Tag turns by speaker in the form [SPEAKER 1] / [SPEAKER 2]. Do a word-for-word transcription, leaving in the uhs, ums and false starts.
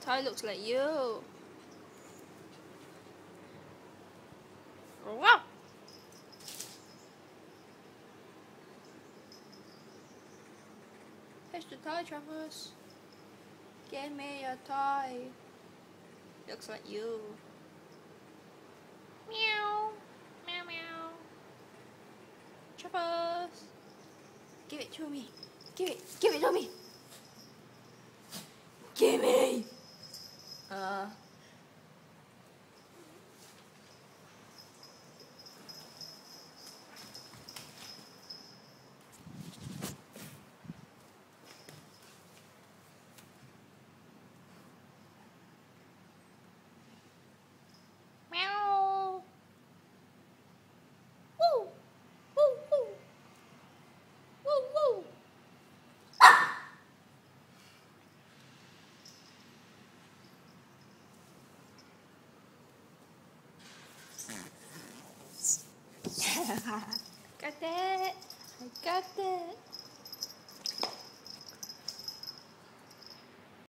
[SPEAKER 1] Toy looks like you. Wow. Here's the toy, Truffles. Give me your toy. Looks like you. Meow. Meow meow. Truffles. Give it to me. Give it. Give it to me. Give me. Uh. Meow. Woo. Woo woo. Woo woo. Got it. I got it.